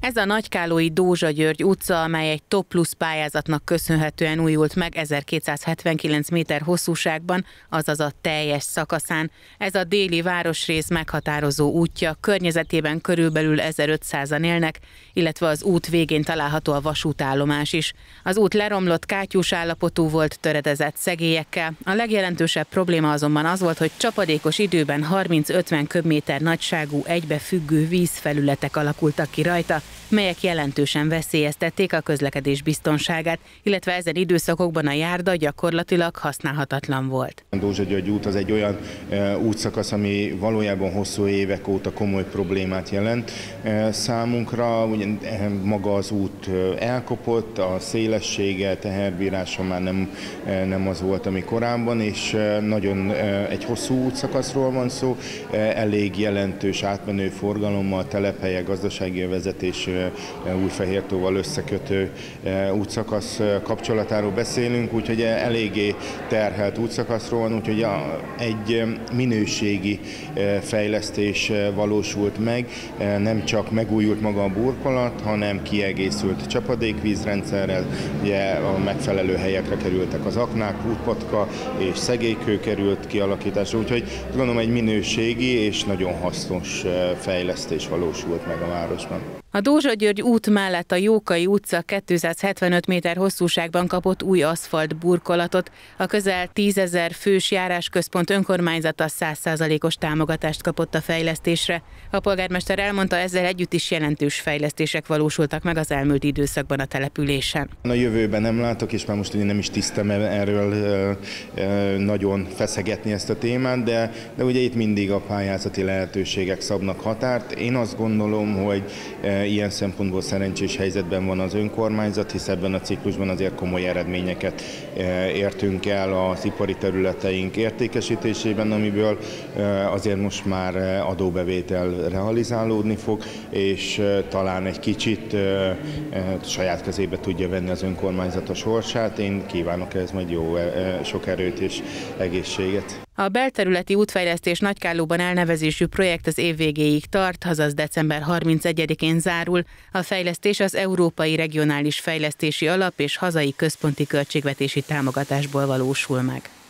Ez a Nagykállói Dózsa György utca, amely egy Top Plus pályázatnak köszönhetően újult meg 1279 méter hosszúságban, azaz a teljes szakaszán. Ez a déli városrész meghatározó útja, környezetében körülbelül 1500-an élnek, illetve az út végén található a vasútállomás is. Az út leromlott, kátyús állapotú volt, töredezett szegélyekkel. A legjelentősebb probléma azonban az volt, hogy csapadékos időben 30-50 köbméter nagyságú egybefüggő vízfelületek alakultak ki rajta, melyek jelentősen veszélyeztették a közlekedés biztonságát, illetve ezen időszakokban a járda gyakorlatilag használhatatlan volt. A Dózsa György út az egy olyan útszakasz, ami valójában hosszú évek óta komoly problémát jelent számunkra. Ugye maga az út elkopott, a szélessége, teherbírása már nem az volt, ami korábban, és nagyon egy hosszú útszakaszról van szó, elég jelentős átmenő forgalommal, telephelyek, gazdasági vezetés, Újfehértóval összekötő útszakasz kapcsolatáról beszélünk, úgyhogy eléggé terhelt útszakaszról van, úgyhogy egy minőségi fejlesztés valósult meg, nem csak megújult maga a burkolat, hanem kiegészült csapadékvízrendszerrel, ugye a megfelelő helyekre kerültek az aknák, útpatka és szegélykő került kialakításra, úgyhogy gondolom egy minőségi és nagyon hasznos fejlesztés valósult meg a városban. A Dózsa György út mellett a Jókai utca 275 méter hosszúságban kapott új aszfalt burkolatot. A közel 10 000 fős járásközpont önkormányzata 100%-os támogatást kapott a fejlesztésre. A polgármester elmondta, ezzel együtt is jelentős fejlesztések valósultak meg az elmúlt időszakban a településen. A jövőben nem látok, és már most ugye nem is tisztem erről nagyon feszegetni ezt a témát, de ugye itt mindig a pályázati lehetőségek szabnak határt. Én azt gondolom, hogy ilyen szempontból szerencsés helyzetben van az önkormányzat, hisz ebben a ciklusban azért komoly eredményeket értünk el az ipari területeink értékesítésében, amiből azért most már adóbevétel realizálódni fog, és talán egy kicsit saját kezébe tudja venni az önkormányzat a sorsát. Én kívánok ehhez majd jó sok erőt és egészséget. A belterületi útfejlesztés Nagykállóban elnevezésű projekt az év végéig tart, azaz december 31-én zárul. A fejlesztés az Európai Regionális Fejlesztési Alap és hazai központi költségvetési támogatásból valósul meg.